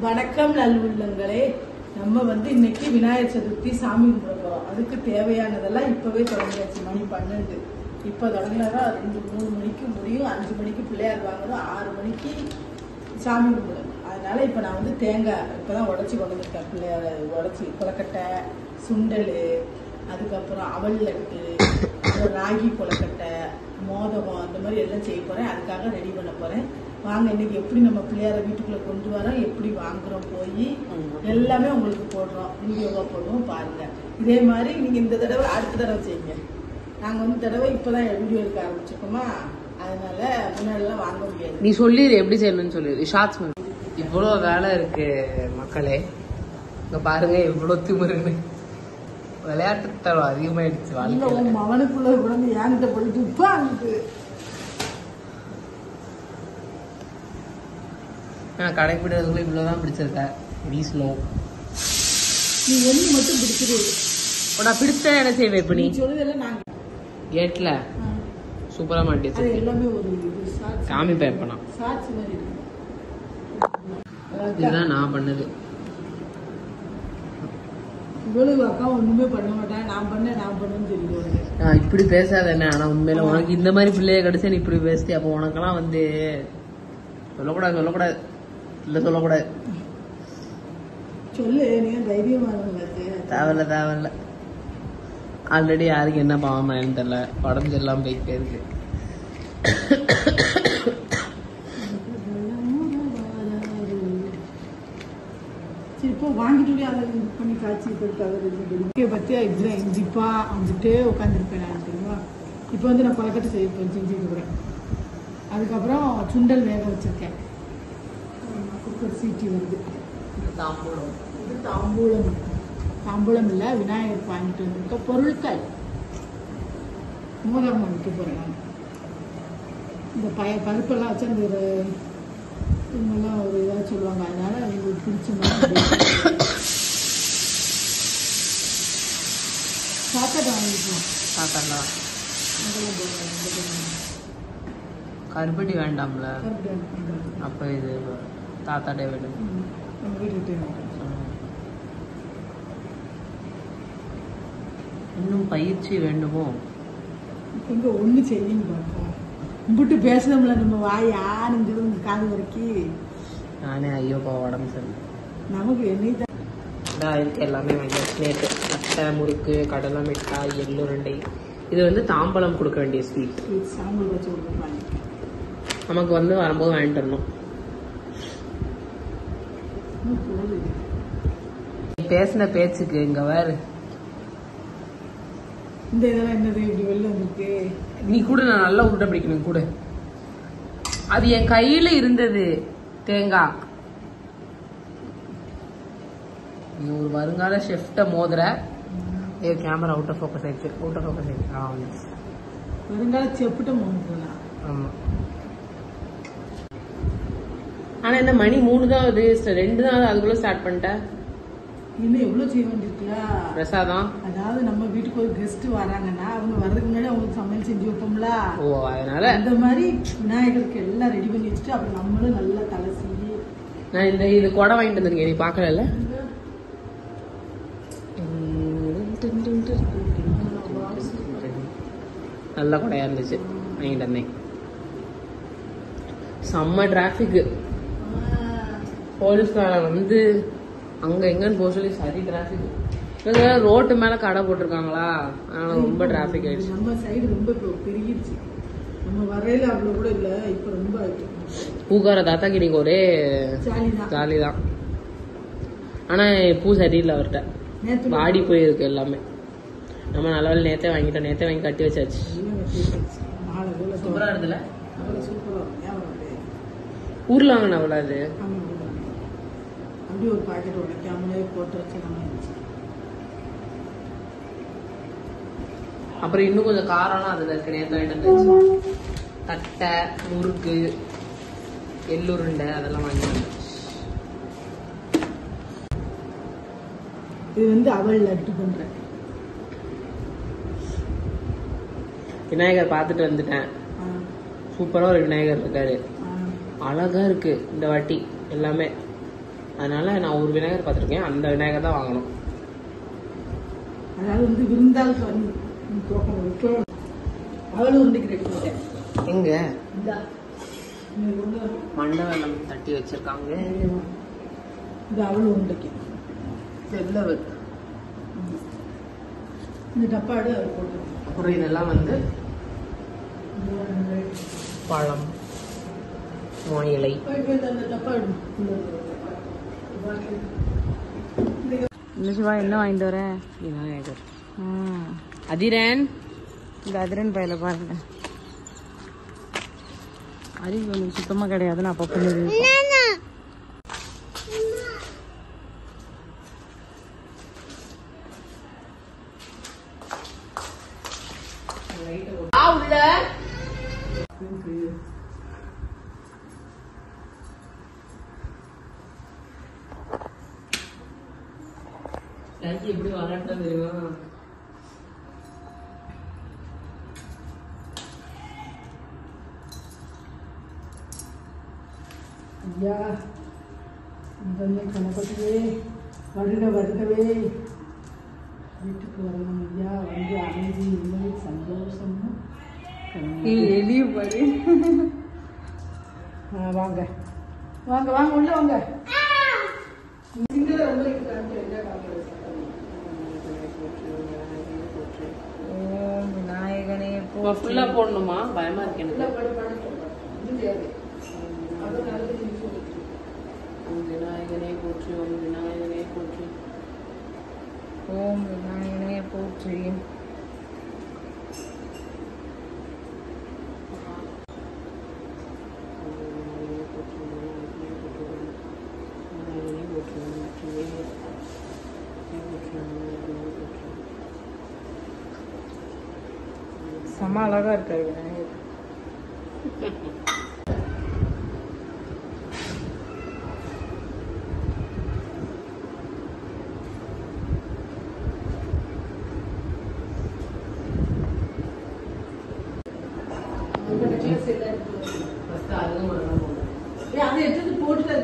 வணக்கம் நல்லுள்ளங்களே. நம்ம இன்னைக்கு விநாயகர் சதுர்த்தி சாமி கும்பிட போறோம். அதுக்கு தேவையானதெல்லாம் இப்பவே தொடங்கியாச்சு. மணி 12. இப்ப தொடங்கினாதான் 2-3 மணிக்கு முடியும். 5 மணிக்கு பிள்ளையார் வாங்கணும். 6 மணிக்கு சாமி கும்பிடணும். அதனால இப்ப நான் தேங்காய் இப்பதான் உடைச்சி கொண்டு வந்துருக்கேன். பிள்ளையார உடைச்சி கொலக்கட்டை, சுண்டல், அதுக்கப்புறம் அவல் லட்டு, ராகி கொலக்கட்டை, மோதகம், அந்த மாதிரி எல்லாம் செய்ய போறேன். அதுக்காக ரெடி பண்ண போறேன். வாங்க இன்னைக்கு எப்படி நம்ம பிள்ளையார வீட்டுக்குள்ள கொண்டு வரோம், எப்படி வாங்குறோம், போய் எல்லாமே உங்களுக்கு போடுறோம், வீடியோவா போடுவோம் பாருங்க. இதே மாதிரி நீங்க இந்த தடவை அடுத்த தடவை செய்யுங்க. நாங்க தடவை இப்பதான் வீடியோ எடுக்க ஆரம்பிச்சிருக்கோமா, அதனால முன்னாடி எல்லாம் வாங்க முடியாது. நீ சொல்லிடு எப்படி செய்யணும்னு சொல்லிடு. ஷார்ட்ஸ் இவ்வளவு வேலை இருக்கு மக்களே. இங்க பாருங்க இவ்வளவு திமிருன்னு. விளையாட்டு தரம் அதிகமாயிடுச்சு. அவனுக்குள்ள குழந்தை ஏன்கிட்ட போயிட்டு உட்காந்து கடைப்பிடிக்கிறதுக்குள்ள இவ்வளவுதான் பிடிச்சிருக்க. வீஸ்லோ நீ ஒண்ணு மட்டும் பிடிச்சிரு. உடா பிடிச்சா என்ன செய்வேன் இப்ப? நீ சொல்லுதெல்லாம் நாங்க கேட்ல சூப்பரா மாட்டிச்சு. எல்லாமே ஒரு காமி பேப்பனா சாட்சி மாதிரி இருக்கு. இதுதான் நான் பண்ணது. இவ்வளவு அக்கா ஒண்ணுமே பண்ண மாட்டேன். நான் பண்ணுன்னு தெரியும். இப்படி பேசாத என்ன. ஆனா உண்மையில உனக்கு இந்த மாதிரி பிள்ளைய கிடைச்சா நீ இப்படி பேசிட்டு, அப்போ உனக்கெல்லாம் சொல்லக்கூடாது இல்ல சொல்லக்கூடாது. சொல்லு, நீங்க தைரியமா தேவையில்ல. ஆல்ரெடி யாருக்கு என்ன பாவமா தெரியல. உடம்பு எல்லாம் போயிட்டே இருக்கு. இப்போ வாங்கிட்டு அதை பண்ணி காய்ச்சி கொடுத்தாங்க பத்தியா. இதுல ஜிப்பா வந்துட்டு உட்காந்துருப்பேன் நான் தெரியுமா. இப்போ நான் கொலக்கட்டை செய்யப்பேன், செஞ்சுட்டு இருக்கிறேன். அதுக்கப்புறம் சுண்டல் வேக வச்சிருக்கேன். குக்கர் சீட்டி வருது. தாம்பூலம். இது தாம்பூலம் இல்லை, விநாயகர் வாங்கிட்டு வந்திருக்க பொருட்கள். மோதகம் வைக்க போறேன் நான். இந்த பருப்பெல்லாம் வச்சு அந்த இவங்கெல்லாம் ஒரு இதாக சொல்லுவாங்க. அதனால எங்களுக்கு பிடிச்ச மாதிரி சாப்பாடு வாங்கிக்கலாம். சாப்பிடலாம். கருப்பட்டி வேண்டாம்ல. அப்ப இது தாத்தாட்டே வேணும். இன்னும் பயிற்சி வேண்டுமோ? இங்க ஒண்ணு செய்யுங்க பார்ப்போம். கும்பிட்டு பேசணும்ல நம்ம வாயானுங்கிறது உங்க காது வரைக்கும். நானே ஐயோப்பா உடம்பு சரி. நமக்கு என்னைக்கு இருக்கு எல்லாமே வாங்கியாச்சு. நேற்று அட்டை, முறுக்கு, கடலை மிட்டாய், எள்ளுருண்டை. இது தாம்பலம் கொடுக்க வேண்டிய ஸ்வீட். சாம்பல் வச்சு கொடுப்பாங்க. நமக்கு வரும்போது வாங்கிட்டு வரணும். பேசின பேச்சுக்கு இங்க வேறு இந்த இதெல்லாம் என்னது இப்படி வெளில வந்துருக்கு. நீ கூட நான் நல்லா உருண்டை பிடிக்கணும் கூட. அது என் கையில இருந்தது தேங்காய். நீ ஒரு வருங்கால ஷெஃப்ட மோதுற. கேமரா அவுட் ஆஃப் ஃபோக்கஸ் ஆயிடுச்சு. வருங்கால செப்புட்ட மோதுறா. ஆமா. ஆனா இந்த மணி 3 தான் ஆகுது. 2 தான் அதுக்குள்ள ஸ்டார்ட் பண்ணிட்டேன். இன்னும் எவ்வளவு செய்ய வேண்டியிருக்குல்ல. பிரசாதம். அதாவது நம்ம வீட்டுக்கு ஒரு கெஸ்ட் வராங்கன்னா அவங்க வர்றதுக்கு முன்னாடி அவங்களுக்கு சமையல் செஞ்சு வைப்போம்ல. ஓ, அதனால அந்த மாதிரி விநாயகருக்கு எல்லாம் ரெடி பண்ணி வச்சுட்டு அப்புறம் நம்மளும் நல்லா தலை செய்ய. நான் இது கொடை வாங்கிட்டு வந்திருக்கேன். நீ பாக்கல? நல்ல கொடையா இருந்துச்சு. வாங்கிட்டு வந்தேன். செம்ம டிராபிக். போலீஸ்காரன் அங்க எங்கன்னு போக சொல்லி சரி டிராபிக். ரோட்டு மேல கடை போட்டிருக்காங்களா, அதனால ரொம்ப டிராபிக் ஆயிடுச்சு. நம்ம சைடு ரொம்ப பெருகிடுச்சு. நம்ம வரையில அவ்வளவு கூட இல்ல, இப்ப ரொம்ப ஆயிடுச்சு. பூக்கார தாத்தாக்கு இன்னைக்கு ஒரே ஜாலிதான். ஆனா பூ சரியில்லை அவர்கிட்ட. வாடி போயிருக்கு எல்லாமே. நம்ம நல்ல வேலை நேத்தே வாங்கிட்டோம். நேத்தே வாங்கி கட்டி வச்சாச்சு. சூப்பரா இருக்குல்ல. ஊர்ல வாங்கின அவ்வளோ. அது அப்படி ஒரு பாக்கெட் உடைக்காமலே போட்டு வச்சு. அப்புறம் இன்னும் கொஞ்சம் காரம்லாம் அதுல இருக்கு. நேற்று வாங்கிட்டு தட்டை, முறுக்கு, எள்ளுருண்டை அதெல்லாம் வாங்கிட்டு. இது அவள் லட்டு பண்றேன். விநாயகர் பார்த்துட்டு வந்துட்டேன். சூப்பரா ஒரு விநாயகர் இருக்காரு. அழகா இருக்கு இந்த வாட்டி எல்லாமே. அதனால நான் ஒரு விநாயகர் பார்த்துருக்கேன், அந்த விநாயகர் தான் வாங்கணும். அதாவது வந்து விருந்தாள் அவள் உருண்டைக்கு ரெடி பண்ணிட்டேன். எங்க இந்தா மண்டபம் தட்டி வச்சிருக்காங்க. இது அவள் உருண்டைக்கு வெள்ளவள். இந்த டப்பாடு அவர் போட்டு. அப்புறம் இதெல்லாம் வந்து பழம், இலை. சிவா என்ன வாங்கிட்டு வர? விநாயகர். அதிரன், இந்த அதிரன் பையில பாருங்க. அறிவு ஒன்று சுத்தமாக கிடையாது. நான் அப்போ பண்ணுது எப்படி வராட்டா தெரியுமா? ஐயா இந்த கணபதியே வருக வருகவே வீட்டுக்கு வரணும் ஐயா. வந்து அமைதி இல்லை சந்தோஷமும் எளிய பாரு. வாங்க வாங்க வாங்க உள்ள வாங்க. விநாயகனே ஃபுல்லா போடணுமா? பயமா இருக்கு எனக்கு. விநாயகனே போற்றி, ஓம் விநாயகனே போற்றி. ஓம் விநாயகனே போற்றி. செம்ம அழகா இருக்காரு விநாயகர். அதை எடுத்து போட்டு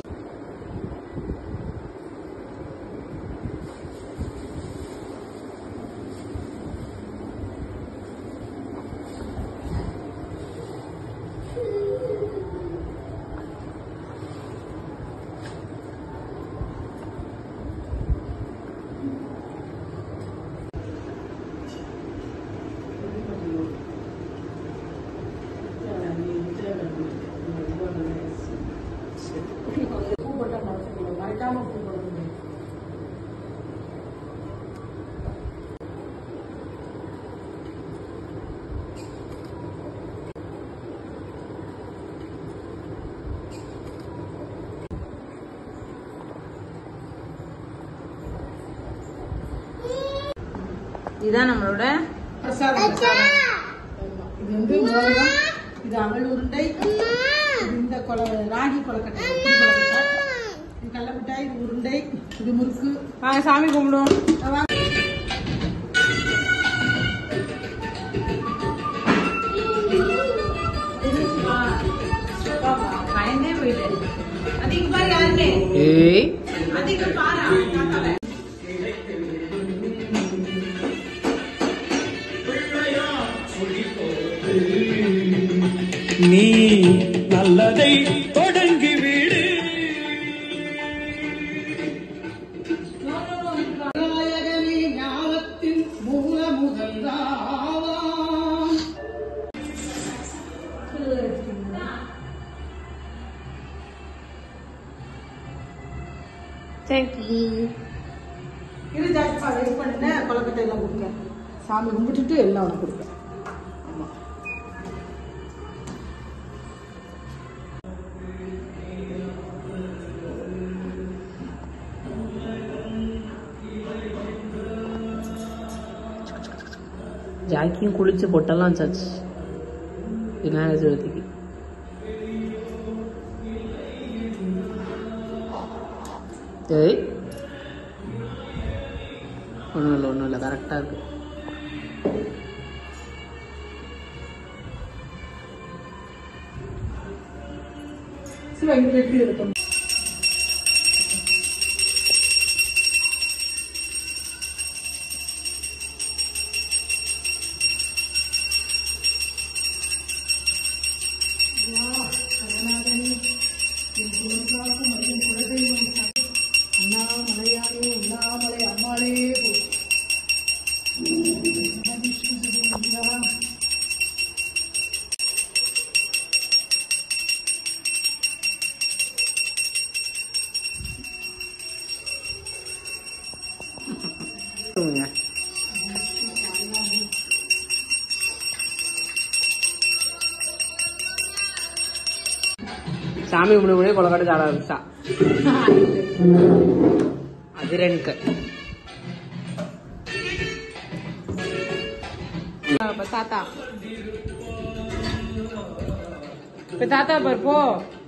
இதுதான் நம்மளோட பிரசாதம். இது வந்து மோதகம், இது அவள் உருண்டை, இந்த ராகி கொலக்கட்டை, இது கடல மிட்டாய், இது உருண்டை, இது முறுக்கு. வாங்க சாமி கும்பிடுவோம். பயந்தே போயிட்டு அதிக பாரு யாருமே அதிக பாரு. நீ நல்லதை தொடங்கி விடு. விநாயகனே ஞானத்தின் மூல முதல்தான். இது ஜாஸ்திப்பா வெயிட் பண்ணுங்க. கொலக்கட்டை எல்லாம் கொடுங்க. சாமி கும்பிட்டுட்டு எல்லாம் உனக்கு கொடுப்பேன். ஆமா ஜாக்கியும் குளிச்சு பொட்டெல்லாம் வச்சாச்சு விநாயகர் சதுர்த்திக்கு. ஏய் ஒன்றும் இல்லை கரெக்டாக இருக்கு. சிவா இங்க எப்படி இருக்கும்? ஊர்காக்கும் மற்றும் குலதெய்வம் அண்ணாமலையானே உண்ணாமலை அம்மாளே சாமி கும்பிடு கொலக்காட்டு சாட ஆரம்பிச்சா அதிரனுக்கு தாத்தா இப்ப தாத்தா பாரு போ.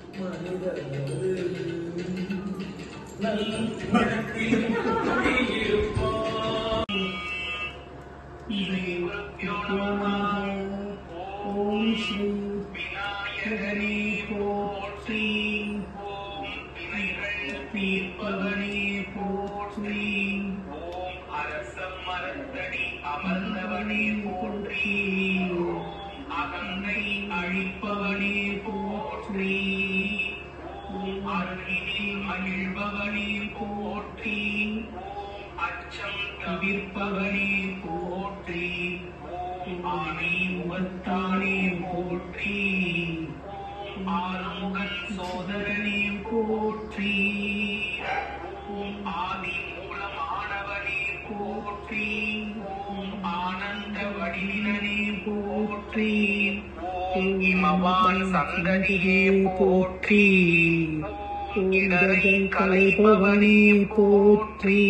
ஓம் ஸ்ரீ விநாயகனே போற்றி. ஓம் வினைகள் தீர்ப்பவனே போற்றி. ஓம் அரசம் மரத்தடி அமர்ந்தவனே போற்றி. ஓம் அகங்கை அழிப்பவனே போற்றி. ஓம் அருகினில் மகிழ்பவனே போற்றி. ஓம் அச்சம் தவிர்ப்பவனே போற்றி. ஓம் ஆனை முகத்தானே போற்றி. ஓம் ஆறுமுகன் சோதரனே போற்றி. ஓம் ஆதி மூலமானவனே போற்றி. ஓம் ஆனந்த வடிவினனே போற்றி. ஓம் இமவான் சந்ததியே போற்றி. ஓம் இடரை களைபவனே போற்றி.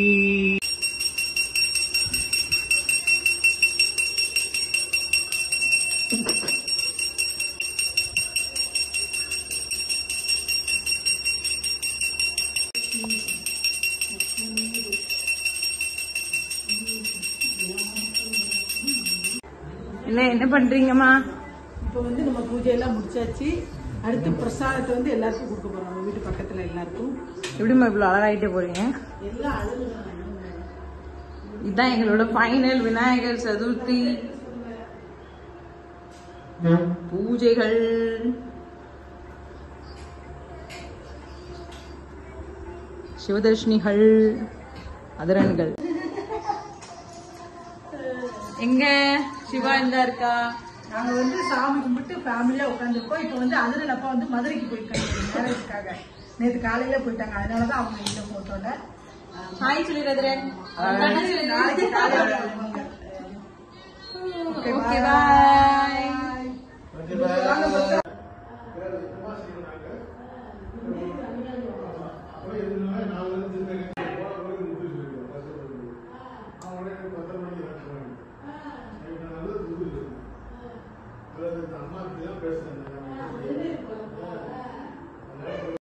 என்ன பண்றீங்கம்மா? இப்போ வந்து நம்ம பூஜையெல்லாம் முடிச்சாச்சு. அடுத்து பிரசாதத்தை வந்து எல்லாருக்கும் கொடுக்க போறோம். நம்ம வீட்டு பக்கத்துல எல்லாருக்கும். எப்படிம்மா இவ்வளவு அழகாயிட்டே போறீங்க? எல்லாம் அழகு. இதுதான் எங்களோட ஃபைனல் விநாயகர் சதுர்த்தி பூஜைகள். சிவதர்ஷினிகள், அதிரன்கள். எங்க சிவா இந்த இருக்கா? நாங்க வந்து சாமி கும்பிட்டு ஃபேமிலியா உட்காந்துருக்கோம். இப்போ வந்து அதிரன் அப்பா வந்து மதுரைக்கு போயிருக்காங்க மேரேஜுக்காக. நேற்று காலையில போயிட்டாங்க. அதனாலதான் அவங்க இந்த போட்டோல ஹாய் சொல்லிடு அதிரன். நாளைக்கு காலையில வருவாங்க. Okay bye. அம்மா பேசுறேன்.